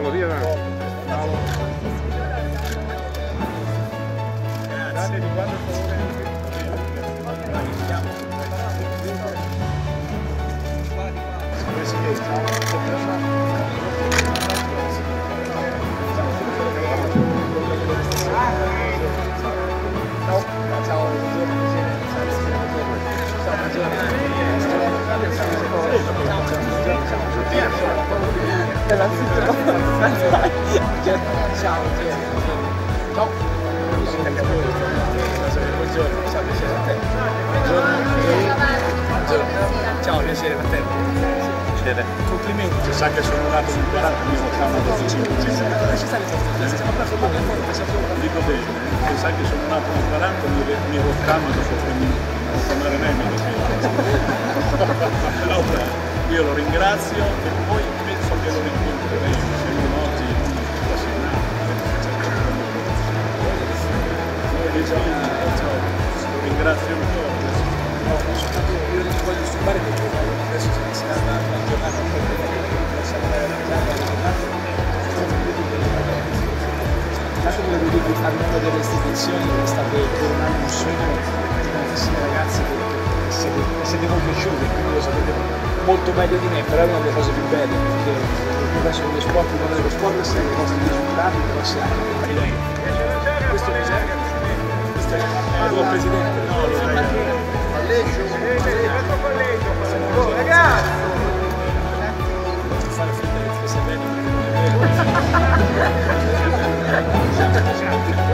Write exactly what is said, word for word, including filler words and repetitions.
Paolo, via Paolo. Grazie di quando ciao, piacere a te. Piacere. Complimenti. Si sa che sono nato nel quaranta, mi sono chiamato venticinque. Dico bene, si sa che sono nato nel quaranta, mi ero calmo dopo tre minuti. Non chiamare me, mi allora, io lo ringrazio e poi penso che lo rincontreremo. Se non oggi, la settimana. Lo ringrazio ancora. No, soltanto io non ti voglio disturbare perché adesso si inizia la, la giornata tanto volevo dire che al nome delle istituzioni state coronando un sogno di tantissimi ragazzi che, che, siete, che siete conosciuti, quindi lo sapete molto meglio di me, però è una delle cose più belle perché penso che lo sport, lo sport sia le cose di risultati, però sia anche questo è questo è il tuo presidente, no, lo sai. Collegio, il collegio, ragazzi! Fare finta che ti sei bene perché non è vero.